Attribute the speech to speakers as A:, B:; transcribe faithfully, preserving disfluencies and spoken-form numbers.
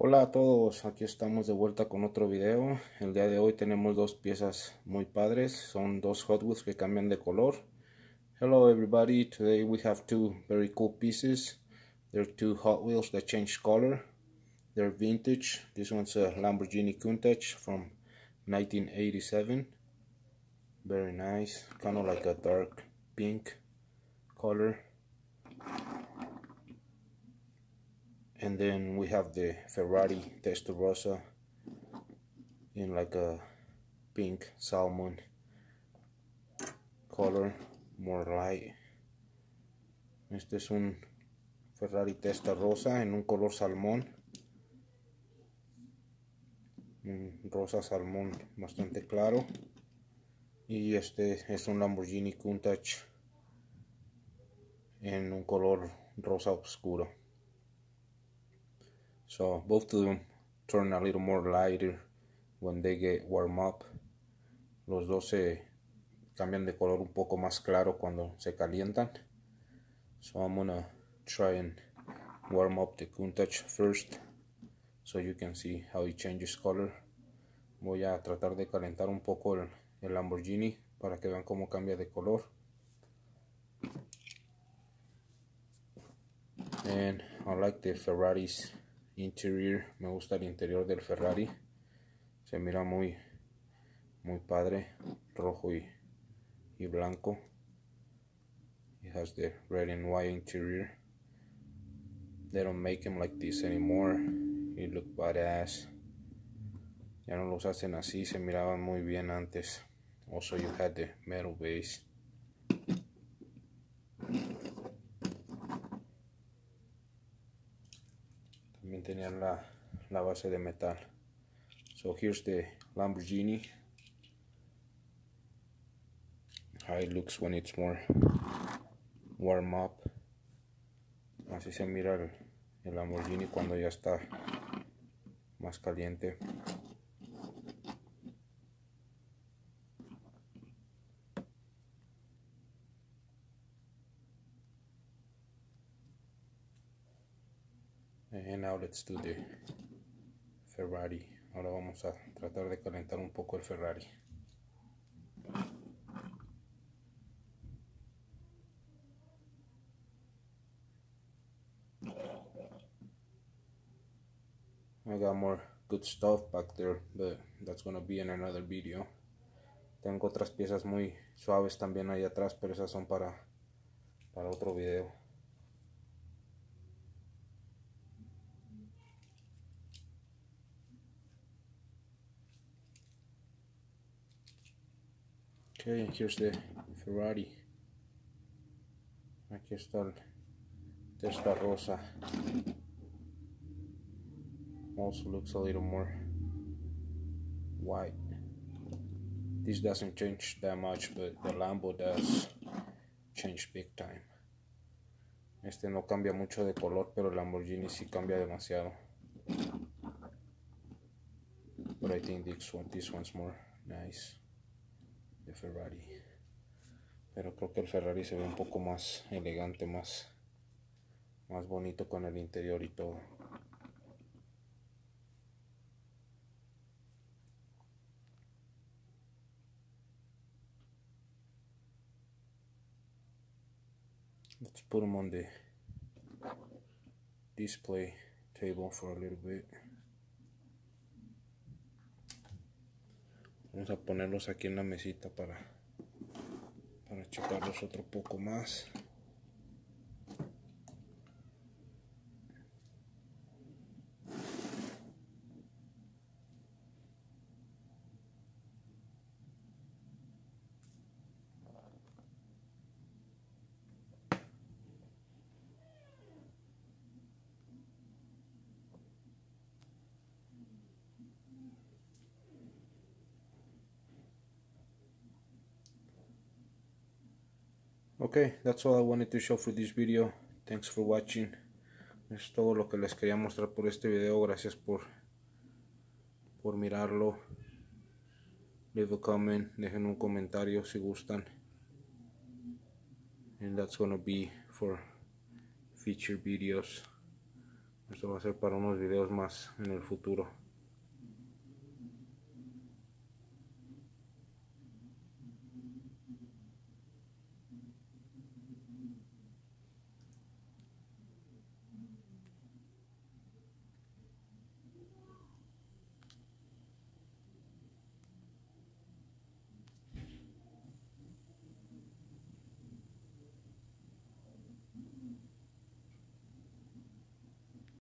A: Hola a todos, aquí estamos de vuelta con otro video. El día de hoy tenemos dos piezas muy padres, son dos Hot Wheels que cambian de color. Hello everybody, today we have two very cool pieces. They're two Hot Wheels that change color. They're vintage. This one's a Lamborghini Countach from nineteen eighty-seven. Very nice, kind of like a dark pink color. And then we have the Ferrari Testarossa in like a pink salmon color, more light. Este es un Ferrari Testarossa en un color salmón, un rosa salmón bastante claro. Y este es un Lamborghini Countach en un color rosa oscuro. So both of them turn a little more lighter when they get warm up. Los dos se cambian de color un poco más claro cuando se calientan. So I'm gonna try and warm up the Countach first so you can see how it changes color. Voy a tratar de calentar un poco el, el Lamborghini para que vean cómo cambia de color. And I like the Ferrari's interior. Me gusta el interior del Ferrari. Se mira muy muy padre, rojo y, y blanco. It has the red and white interior. They don't make them like this anymore. It look badass. Ya no los hacen así, se miraban muy bien antes. Also you had the metal base. También tenían la, la base de metal. So here's the Lamborghini. How it looks when it's more warm up. Así se mira el, el Lamborghini cuando ya está más caliente. And now let's do the Ferrari. Ahora vamos a tratar de calentar un poco el Ferrari. I got more good stuff back there, but that's gonna be in another video. Tengo otras piezas muy suaves también ahí atrás, pero esas son para, para otro video. Okay, here's the Ferrari. Aquí está el Testarossa. Also looks a little more white. This doesn't change that much, but the Lambo does change big time. Este no cambia mucho de color, pero el Lamborghini sí cambia demasiado. But I think this one, this one's more nice. The Ferrari. Pero creo que el Ferrari se ve un poco más elegante, más, más bonito con el interior y todo. Let's put them on the display table for a little bit. Vamos a ponerlos aquí en la mesita para, para checarlos otro poco más. Okay, that's all I wanted to show for this video. Thanks for watching. Es todo lo que les quería mostrar por este video. Gracias por, por mirarlo. Leave a comment, dejen un comentario si gustan. And that's gonna be for future videos. Esto va a ser para unos videos más en el futuro.